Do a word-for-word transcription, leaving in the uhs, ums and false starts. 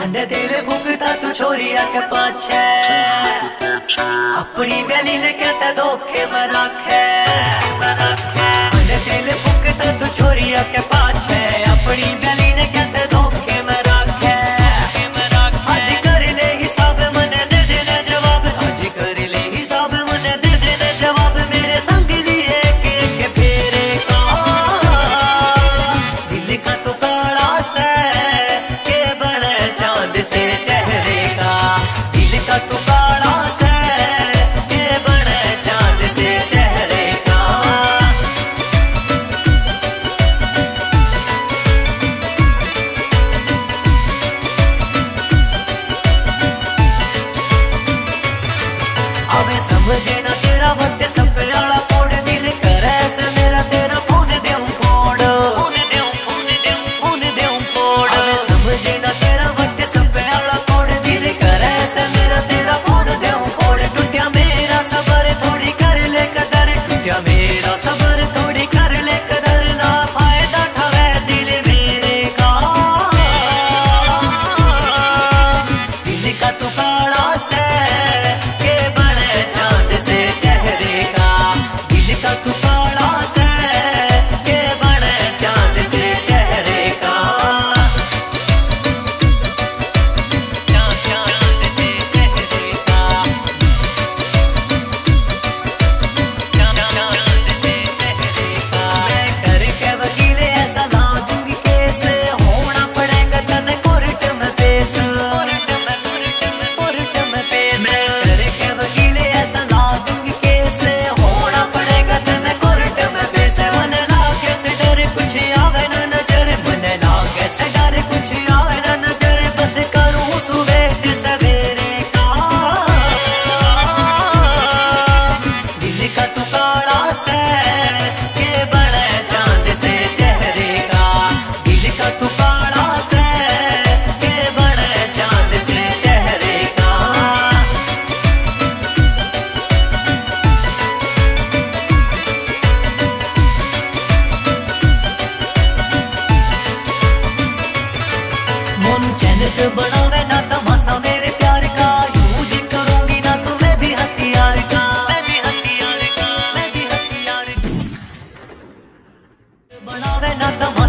अंडे तेरे भूखता तू छोरिया के पाछे, अपनी बेली ने कहते धोखे में रखे। अंडे तेरे भूखता तू छोरिया के पाछे, अपनी बेली ने कहते धोखे में रखे। आज कर ले हिसाब मने दे देना जवाब, आज कर ले हिसाब मने दे देना जवाब। मेरे संग लिए के के फेरे का दिल का तो काला से के बने चांद से चेहरे का, दिल का तो काला से के बने चांद से चेहरे का। अब समझे ना तेरा वक्त सब पे आला कोड, दिल करे से मेरा तेरा फोन देऊं फोड़, फोन देऊं फोन देऊं फोन देऊं फोड़। अब समझे ना तेरा वक्त सब पे आला कोड, दिल करे से मेरा तेरा फोन देऊं फोड़। टूटिया मेरा सबर थोड़ी कर ले कदर, टूटिया मेरा सबर थोड़ी कर ले कदर। ना फायदा ठवे दिल मेरे का, दिल का तू काला से के बने चांद से चेहरे का, दिल का तू काला से के बने चांद से चेहरे का। चांद चांद से चेहरे का, चांद चांद से चेहरे का। मैं करके वकील ऐसा ला दूंगी केस, होना पड़ेगा तने कोर्ट में पेश, कोर्ट में कोर्ट में कोर्ट में पेश। मैं करके वकील ऐसा ला दूंगी केस, होना पड़ेगा तने कोर्ट में पेश। मन लागे से डर कुछ आवे ना नजर, मन लागे से डर कुछ आवे ना नजर। बस करूं सुबह सवेरे का, दिल का तू काला से के बने चांद से चेहरे का, दिल का तू काला से के बने चांद से चेहरे का। मोनू चैनक बनावे ना तमाशा मेरे प्यार का, यूज करूंगी ना तुम्हें भी हथियार का, मैं भी हथियार का, मैं भी हथियार का। बनावे ना तमाशा